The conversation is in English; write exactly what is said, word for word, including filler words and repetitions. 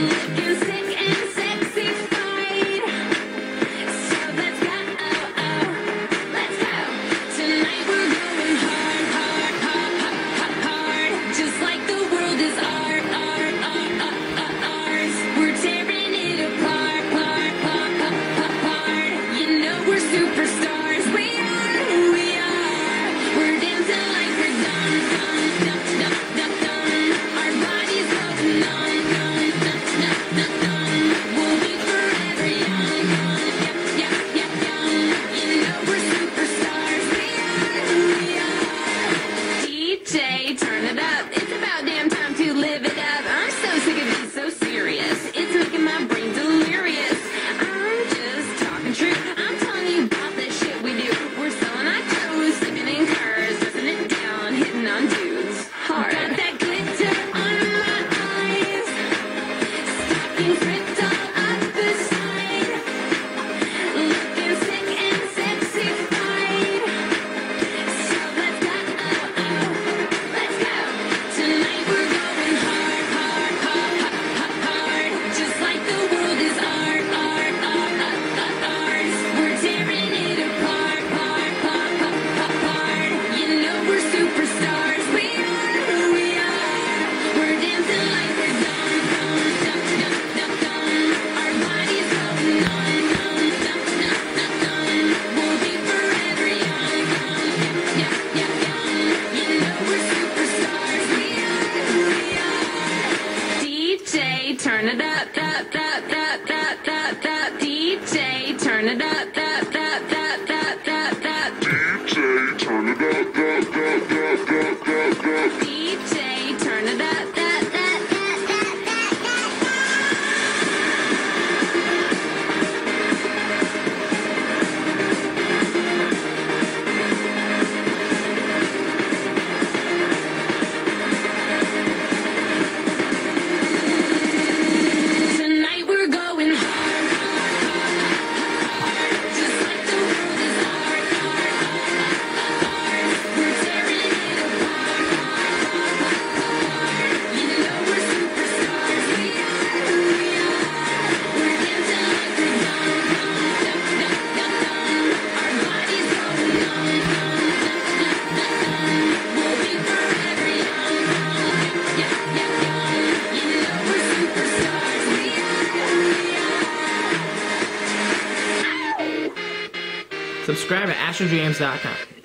Looking sick and sexified. So let's go, oh, oh, let's go. Tonight we're going hard, hard, hard, hard, hard. Just like the world is art, art, art, art, art, ours. We're tearing it apart, part, part, part, part, part. You know we're superstars. We are who we are. We're dancing like we're done, done, done, done, done, done. Our bodies going numb, numb, done, done, done, done. We'll be forever young, young, yep, yep, yep, young. You know we're superstars. We are who we are. D J, turn it up. It's about damn time to live it up. I'm so sick of being so serious. It's making my brain delirious. I'm just talking true. I'm telling you about the shit we do. We're selling our clothes, sleeping in cars, dressing it down, hitting on dudes hard. Got that glitter under my eyes, stockings ripped all up the side, looking sick and sexified. So let's go, oh, oh, let's go. Tonight we're going hard, hard, hard, hard, hard, hard. Just like the world is art, art, art, art, art, ours. We're tearing it apart, part, part, part, part, part. You know we're superstars. We are who we are. We're dancing like we're done, done, done, done, done, done. Our bodies going numb, numb, done, done, done, done. We'll be forever young, young, yep, yep, yep, young. You know we're superstars. We are who we are. D J, turn it up, up, up, up, up, up, up. D J, turn it up, up, up, up, up, up, up. D J, turn it up, up, up, up, up, up, up. D J, turn it up, up, up, up, up, up, up. Tonight we're going hard, hard, hard, hard, hard. Just like the world is art, art, art, art, ours. We're tearing it apart, part, part, part, part. You know we're superstars. We are who we are. We're dancing like we're done, done, done, done, done, done. Our bodies going numb, numb, done, done, done, done. We'll be forever young, young, yep, yep, young. You know we're superstars. We are who we are. Subscribe at astro jams dot com.